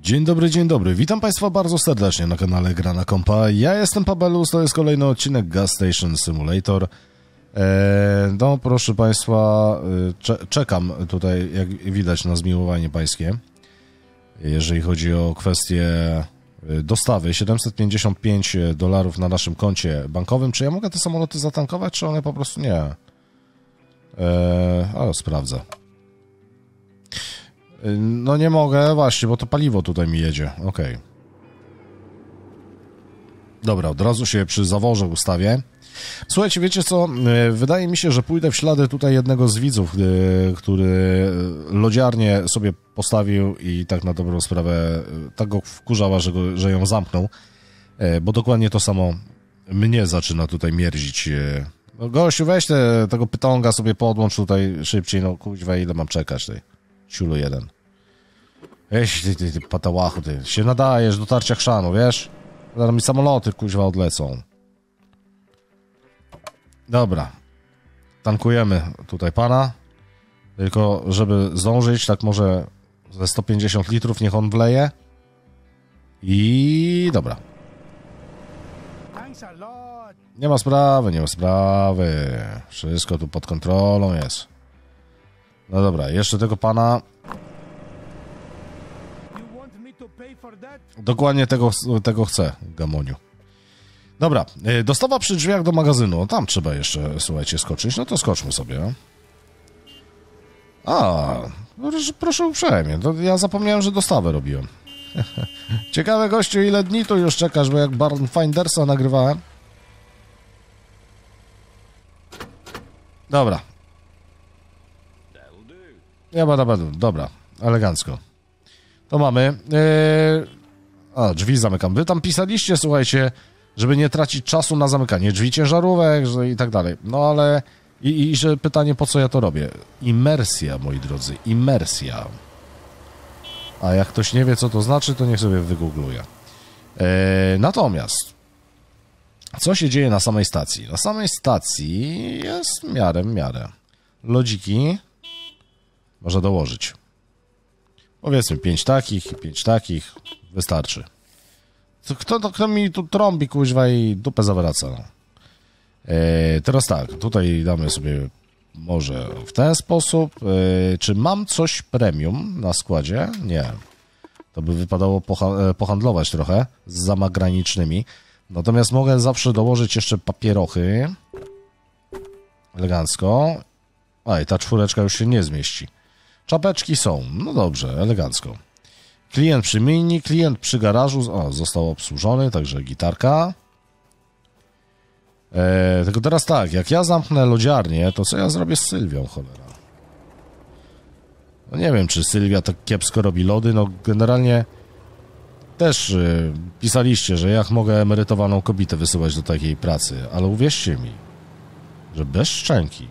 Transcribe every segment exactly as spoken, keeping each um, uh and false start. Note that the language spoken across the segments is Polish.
Dzień dobry, dzień dobry. Witam Państwa bardzo serdecznie na kanale Gra na Kompa. Ja jestem Pabelus, to jest kolejny odcinek Gas Station Simulator. Eee, no proszę Państwa, cze czekam tutaj, jak widać, na zmiłowanie pańskie. Jeżeli chodzi o kwestię dostawy, siedemset pięćdziesiąt pięć dolarów na naszym koncie bankowym. Czy ja mogę te samoloty zatankować, czy one po prostu nie? Eee, ale sprawdzę. No nie mogę, właśnie, bo to paliwo tutaj mi jedzie. Okej. Okay. Dobra, od razu się przy zaworze ustawię. Słuchajcie, wiecie co? Wydaje mi się, że pójdę w ślady tutaj jednego z widzów, który lodziarnię sobie postawił i tak na dobrą sprawę tak go wkurzała, że, go, że ją zamknął. Bo dokładnie to samo mnie zaczyna tutaj mierzić. No gościu, weź te, tego pytonga sobie podłącz tutaj szybciej. No kuźwa, ile mam czekać tutaj? Ciulu jeden. Eś, ty, ty, ty patałachu, ty się nadajesz do tarcia chrzanu, wiesz? Zaraz mi samoloty, kuźwa, odlecą. Dobra. Tankujemy tutaj pana. Tylko, żeby zdążyć, tak może ze sto pięćdziesiąt litrów niech on wleje. I dobra. Nie ma sprawy, nie ma sprawy. Wszystko tu pod kontrolą jest. No dobra, jeszcze tego pana. Dokładnie tego, tego chcę, Gamoniu. Dobra, dostawa przy drzwiach do magazynu. Tam trzeba jeszcze, słuchajcie, skoczyć. No to skoczmy sobie. A, proszę uprzejmie. To ja zapomniałem, że dostawę robiłem. Ciekawe, gościu, ile dni tu już czekasz, bo jak Barnfindersa nagrywałem. Dobra. Ja bada, bada. Dobra, elegancko. To mamy. Yy... A, drzwi zamykam. Wy tam pisaliście, słuchajcie, żeby nie tracić czasu na zamykanie drzwi ciężarówek że i tak dalej. No ale... I, I że pytanie, po co ja to robię? Imersja, moi drodzy. Imersja. A jak ktoś nie wie, co to znaczy, to niech sobie wygoogluje. Yy... Natomiast... Co się dzieje na samej stacji? Na samej stacji jest w miarę, w miarę. Lodziki... Można dołożyć. Powiedzmy pięć takich i pięć takich. Wystarczy. Kto, to, kto mi tu trąbi, kuźwa, i dupę zawraca? No. E, teraz tak, tutaj damy sobie może w ten sposób. E, czy mam coś premium na składzie? Nie. To by wypadało poha pohandlować trochę z zamagranicznymi. Natomiast mogę zawsze dołożyć jeszcze papierochy. Elegancko. A i ta czwóreczka już się nie zmieści. Czapeczki są. No dobrze, elegancko. Klient przy mini, klient przy garażu. O, został obsłużony, także gitarka. Eee, tylko teraz tak, jak ja zamknę lodziarnię, to co ja zrobię z Sylwią, cholera? No nie wiem, czy Sylwia tak kiepsko robi lody. No generalnie też y, pisaliście, że jak mogę emerytowaną kobietę wysyłać do takiej pracy, ale uwierzcie mi, że bez szczęki.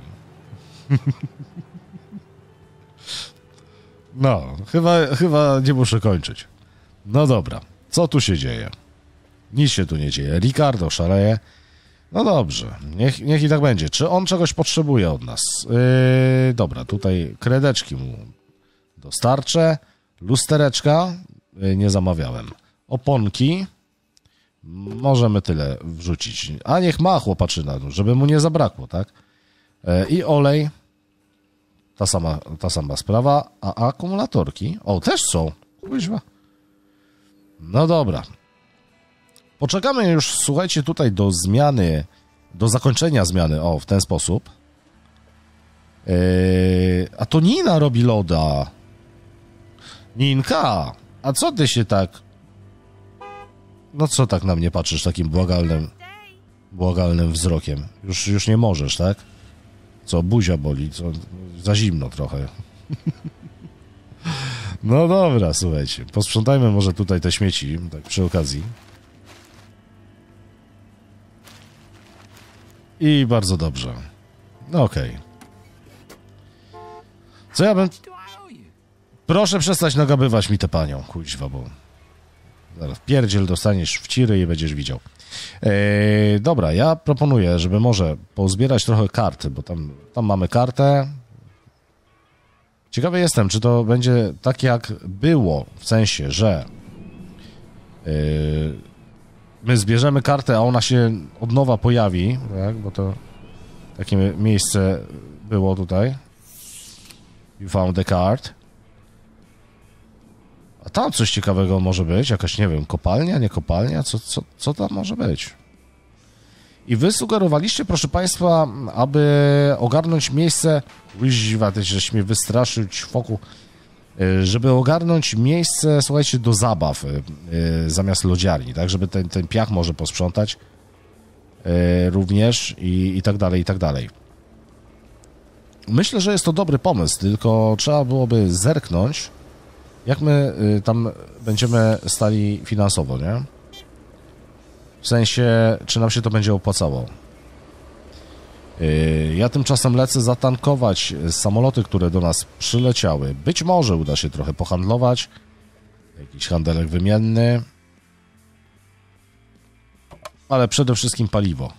No, chyba, chyba nie muszę kończyć. No dobra, co tu się dzieje? Nic się tu nie dzieje. Ricardo szaleje. No dobrze, niech, niech i tak będzie. Czy on czegoś potrzebuje od nas? Yy, dobra, tutaj kredeczki mu dostarczę. Lustereczka yy, nie zamawiałem. Oponki możemy tyle wrzucić. A niech ma chłopaczyna, żeby mu nie zabrakło, tak? Yy, I olej. Ta sama, ta sama sprawa, a akumulatorki? O, też są. Kuźwa. No dobra. Poczekamy już, słuchajcie, tutaj do zmiany, do zakończenia zmiany, o, w ten sposób. Yy, a to Nina robi loda. Ninka, a co ty się tak... No co tak na mnie patrzysz takim błagalnym, błagalnym wzrokiem? Już, już nie możesz, tak? Co, buzia boli, co, za zimno trochę. No dobra, słuchajcie, posprzątajmy może tutaj te śmieci, tak przy okazji. I bardzo dobrze. No okej. Okay. Co ja bym... Proszę przestać nagabywać mi tę panią, kuźwa, bo... Zaraz pierdziel dostaniesz w ciry i będziesz widział. Eee, dobra, ja proponuję, żeby może pozbierać trochę karty, bo tam, tam mamy kartę. Ciekawy jestem, czy to będzie tak jak było, w sensie, że Yy, my zbierzemy kartę, a ona się od nowa pojawi, tak? Bo to takie miejsce było tutaj. You found the card. A tam coś ciekawego może być, jakaś, nie wiem, kopalnia, nie kopalnia, co, co, co tam może być? I wy sugerowaliście, proszę państwa, aby ogarnąć miejsce, łyźwa, ty żeś mnie wystraszył, ćwoku, żeby ogarnąć miejsce, słuchajcie, do zabaw yy, zamiast lodziarni, tak, żeby ten, ten piach może posprzątać yy, również i, i tak dalej, i tak dalej. Myślę, że jest to dobry pomysł, tylko trzeba byłoby zerknąć, jak my y, tam będziemy stali finansowo, nie? W sensie, czy nam się to będzie opłacało. Y, ja tymczasem lecę zatankować samoloty, które do nas przyleciały. Być może uda się trochę pohandlować. Jakiś handelek wymienny. Ale przede wszystkim paliwo.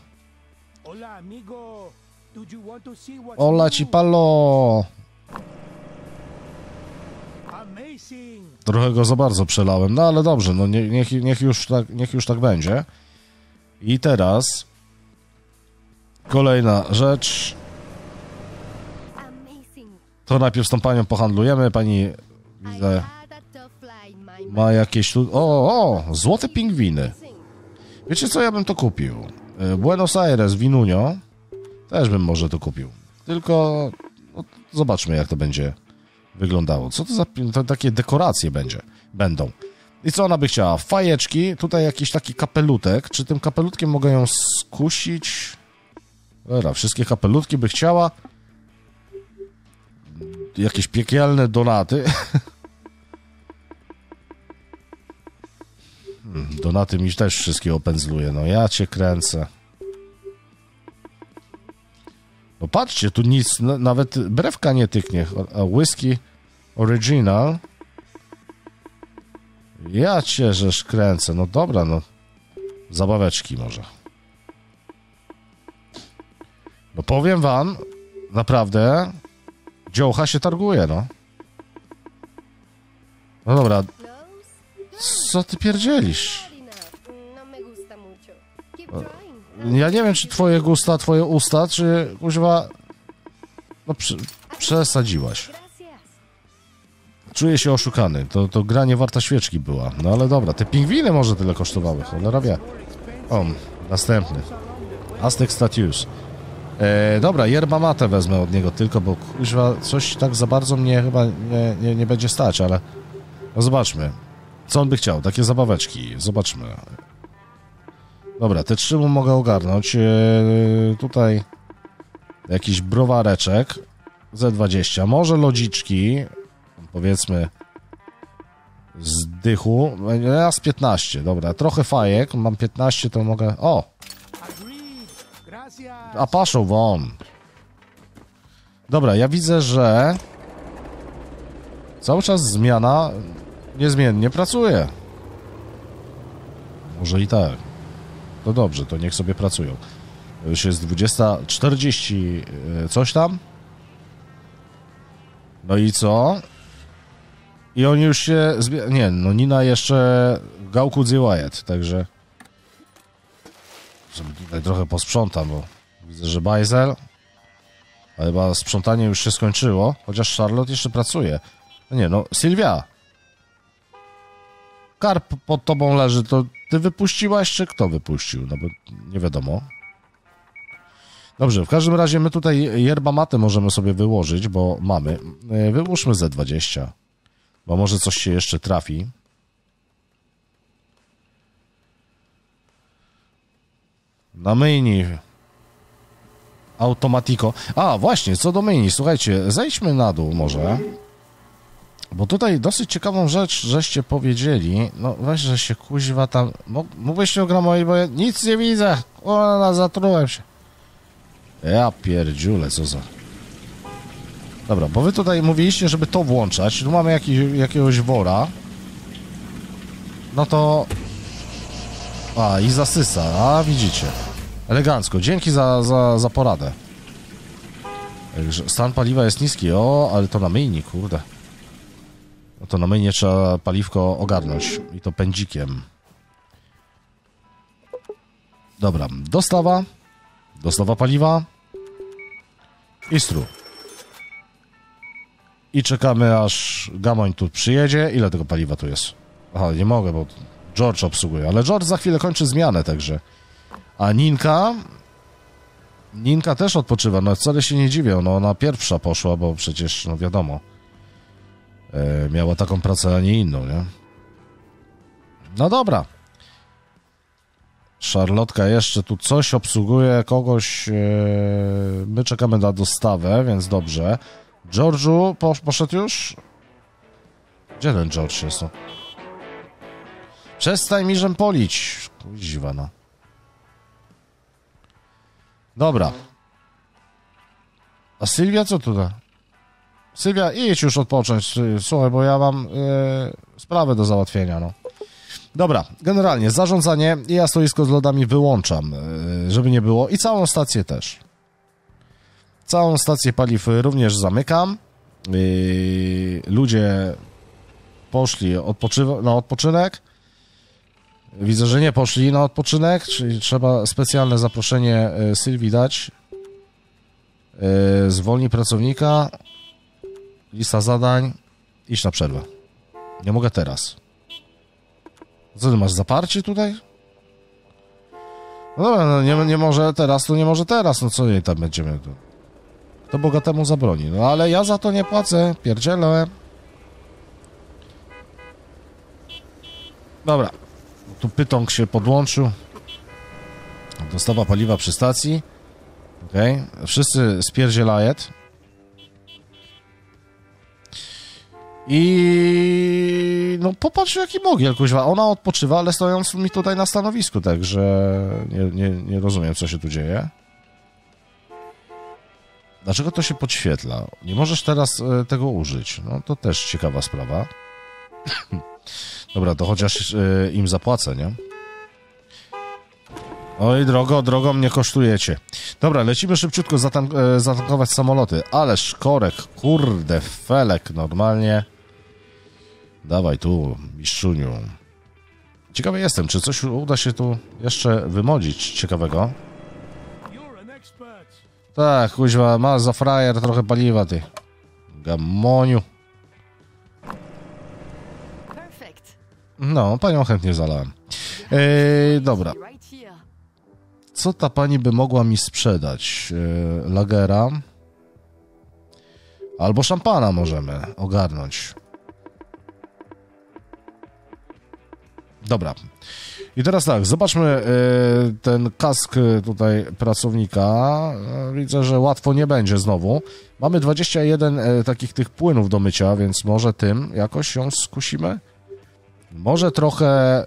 Ola ci palo! Trochę go za bardzo przelałem, no ale dobrze, no nie, niech, niech, już tak, niech już tak będzie. I teraz kolejna rzecz. To najpierw z tą panią pohandlujemy. Pani, widzę, ma jakieś tu... O, o, złote pingwiny. Wiecie co, ja bym to kupił. Buenos Aires, Winunio. Też bym może to kupił. Tylko no, zobaczmy, jak to będzie wyglądało. Co to za to takie dekoracje będzie, będą. I co ona by chciała? Fajeczki, tutaj jakiś taki kapelutek. Czy tym kapelutkiem mogę ją skusić? Dobra, wszystkie kapelutki by chciała. Jakieś piekielne donaty. hmm, donaty mi też wszystkie opędzluje. No ja cię kręcę. No patrzcie, tu nic, no, nawet brewka nie tyknie. A whisky original. Ja cię żeż kręcę. No dobra, no. Zabaweczki może. No powiem wam, naprawdę, dziołcha się targuje, no. No dobra. Co ty pierdzielisz? Ja nie wiem, czy twoje gusta, twoje usta, czy kuźwa... No przy, przesadziłaś. Czuję się oszukany. To, to gra nie warta świeczki była. No ale dobra, te pingwiny może tyle kosztowały. Cholera wie. O, następny. Aztec Statius. E, dobra, yerba mate wezmę od niego tylko, bo kuźwa coś tak za bardzo mnie chyba nie, nie, nie będzie stać, ale... No zobaczmy. Co on by chciał? Takie zabaweczki. Zobaczmy. Dobra, te trzy mu mogę ogarnąć. Eee, tutaj jakiś browareczek Z dwadzieścia. Może lodziczki. Powiedzmy z dychu. Raz piętnaście. Dobra, trochę fajek. Mam piętnaście, to mogę... O! A paszą won. Dobra, ja widzę, że cały czas zmiana niezmiennie pracuje. Może i tak. To dobrze, to niech sobie pracują. To już jest dwudziesta czterdzieści coś tam. No i co? I oni już się... Zbie... Nie, no Nina jeszcze gałku dzi Wyatt, także... Żeby tutaj trochę posprzątam, bo widzę, że bajzel. Ale chyba sprzątanie już się skończyło, chociaż Charlotte jeszcze pracuje. No nie, no Sylwia. Karp pod tobą leży, to ty wypuściłaś, czy kto wypuścił? No bo nie wiadomo. Dobrze, w każdym razie my tutaj yerba mate możemy sobie wyłożyć, bo mamy. Wyłóżmy Z dwadzieścia, bo może coś się jeszcze trafi. Na menu. Automatiko. A, właśnie, co do menu, słuchajcie, zejdźmy na dół może. Bo tutaj dosyć ciekawą rzecz, żeście powiedzieli. No weź, że się kuźwa tam... Mógłbyś nie ogramować, bo ja nic nie widzę. O, zatrułem się. Ja pierdziule, co za... Dobra, bo wy tutaj mówiliście, żeby to włączać. Tu mamy jakiś, jakiegoś wora. No to... A, i zasysa. A, widzicie. Elegancko. Dzięki za, za, za poradę. Stan paliwa jest niski. O, ale to na myjni, kurde. No to na myjnie trzeba paliwko ogarnąć. I to pędzikiem. Dobra, dostawa, dostawa paliwa i stru. I czekamy, aż Gamoń tu przyjedzie. Ile tego paliwa tu jest? Aha, nie mogę, bo George obsługuje, ale George za chwilę kończy zmianę, także. A Ninka... Ninka też odpoczywa, no wcale się nie dziwię, no ona pierwsza poszła, bo przecież, no wiadomo, e, miała taką pracę, a nie inną, nie? No dobra. Szarlotka jeszcze tu coś obsługuje, kogoś, e, my czekamy na dostawę, więc dobrze. George'u posz, poszedł już? Gdzie ten George jest, no? Przestań mi rzępolić. Kuźwa, no. Dobra. A Sylwia co tutaj? Sylwia, idź już odpocząć. Słuchaj, bo ja mam yy, sprawę do załatwienia, no. Dobra, generalnie zarządzanie i ja stoisko z lodami wyłączam, yy, żeby nie było. I całą stację też. Całą stację paliw również zamykam. Yy, ludzie poszli odpoczywa- na odpoczynek. Widzę, że nie poszli na odpoczynek, czyli trzeba specjalne zaproszenie Sylwii dać. Zwolnij pracownika. Lista zadań. Idź na przerwę. Nie mogę teraz. Co ty masz, zaparcie tutaj? No dobra, no nie, nie może teraz, to nie może teraz. No co jej tam będziemy tu? To bogatemu zabroni. No ale ja za to nie płacę. Pierdzielę. Dobra. Tu Pytąg się podłączył. Dostawa paliwa przy stacji. Okej. Okay. Wszyscy spierdzielajet. I... No popatrz jaki mogiel, kuźwa. Ona odpoczywa, ale stojąc mi tutaj na stanowisku, także nie, nie, nie rozumiem, co się tu dzieje. Dlaczego to się podświetla? Nie możesz teraz e, tego użyć. No to też ciekawa sprawa. Dobra, to chociaż y, im zapłacę, nie? Oj, drogo, drogo mnie kosztujecie. Dobra, lecimy szybciutko zatank y, zatankować samoloty. Ależ korek, kurde, felek, normalnie. Dawaj tu, mistrzuniu. Ciekawy jestem, czy coś uda się tu jeszcze wymodzić ciekawego. Tak, kuźwa, masz za frajer trochę paliwa, ty. Gamoniu. No, panią chętnie zalałem. Eee, dobra. Co ta pani by mogła mi sprzedać? Eee, lagera. Albo szampana możemy ogarnąć. Dobra. I teraz tak, zobaczmy eee, ten kask tutaj pracownika. Eee, widzę, że łatwo nie będzie znowu. Mamy dwadzieścia jeden e, takich tych płynów do mycia, więc może tym jakoś ją skusimy? Może trochę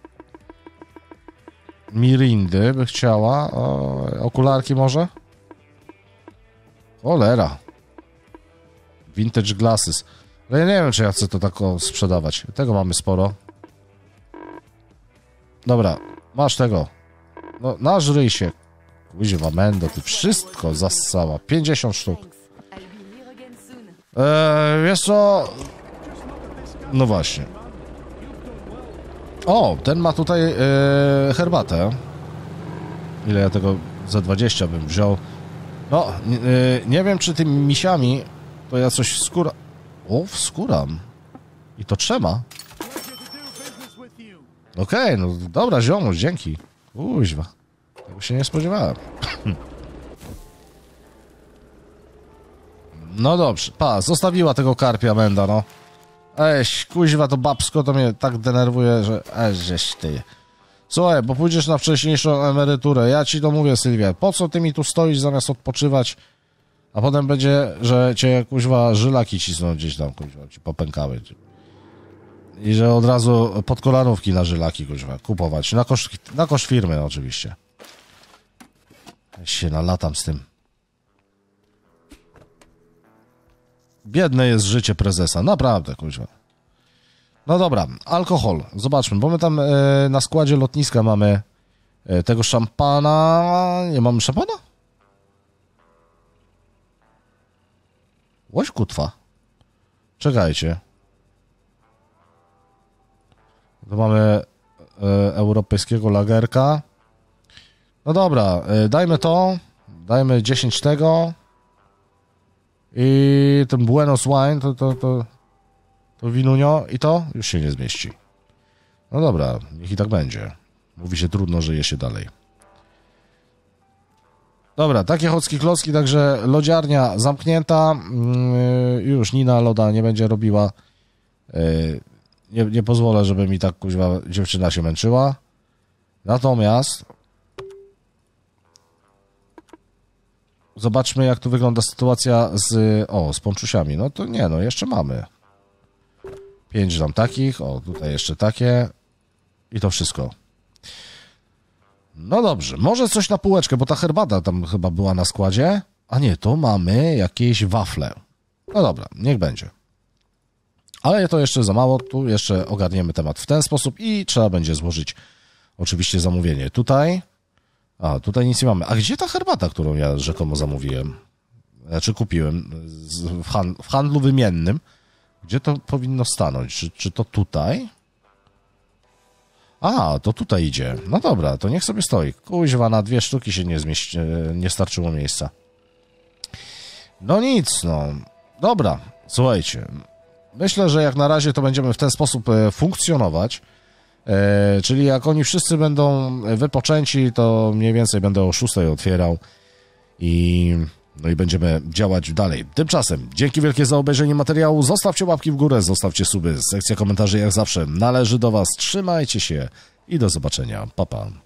mirindy by chciała. O, okularki może? Cholera. Vintage glasses. Ale ja nie wiem, czy ja chcę to tak sprzedawać. Tego mamy sporo. Dobra, masz tego. No, nażryj się. Kuźwa, Mendo, ty wszystko zassała. pięćdziesiąt sztuk. Eee, wiesz co? No właśnie. O, ten ma tutaj e, herbatę. Ile ja tego za dwadzieścia bym wziął. No, e, nie wiem, czy tymi misiami to ja coś skóra... O, skóram. I to trzema. Okej, okay, no dobra, ziomuś, dzięki. Uźwa. Tego się nie spodziewałem. No dobrze, pa, zostawiła tego karpia Menda, no. Eś, kuźwa, to babsko to mnie tak denerwuje, że... Eś, żeś ty. Słuchaj, bo pójdziesz na wcześniejszą emeryturę. Ja ci to mówię, Sylwia. Po co ty mi tu stoisz zamiast odpoczywać? A potem będzie, że cię, kuźwa, żylaki cisną gdzieś tam, kuźwa, ci popękały. I że od razu pod kolanówki na żylaki, kuźwa, kupować. Na koszt, na koszt firmy, no, oczywiście. Ja się nalatam z tym. Biedne jest życie prezesa, naprawdę, kuźwa. No dobra, alkohol, zobaczmy, bo my tam e, na składzie lotniska mamy e, tego szampana. Nie mamy szampana? Łoś kutwa. Czekajcie. Tu mamy e, europejskiego lagerka. No dobra, dajmy to. Dajmy dziesięć tego. I ten Buenos Wine, to, to, to, to winunio i to już się nie zmieści. No dobra, niech i tak będzie. Mówi się trudno, że je się dalej. Dobra, takie chocki klocki, także lodziarnia zamknięta. Yy, już Nina loda nie będzie robiła. Yy, nie, nie pozwolę, żeby mi tak kuźwa dziewczyna się męczyła. Natomiast zobaczmy, jak tu wygląda sytuacja z, o, z ponczusiami. No to nie, no jeszcze mamy. Pięć tam takich, o, tutaj jeszcze takie. I to wszystko. No dobrze, może coś na półeczkę, bo ta herbata tam chyba była na składzie. A nie, to mamy jakieś wafle. No dobra, niech będzie. Ale to jeszcze za mało, tu jeszcze ogarniemy temat w ten sposób i trzeba będzie złożyć oczywiście zamówienie. Tutaj, a tutaj nic nie mamy. A gdzie ta herbata, którą ja rzekomo zamówiłem? Znaczy kupiłem w, hand, w handlu wymiennym. Gdzie to powinno stanąć? Czy, czy to tutaj? A, to tutaj idzie. No dobra, to niech sobie stoi. Kuźwa, na dwie sztuki się nie zmieści, nie starczyło miejsca. No nic, no. Dobra, słuchajcie. Myślę, że jak na razie to będziemy w ten sposób funkcjonować. E, czyli jak oni wszyscy będą wypoczęci, to mniej więcej będę o szóstej otwierał i, no i będziemy działać dalej. Tymczasem, dzięki wielkie za obejrzenie materiału. Zostawcie łapki w górę, zostawcie suby. Sekcja komentarzy jak zawsze należy do was. Trzymajcie się i do zobaczenia. Pa, pa.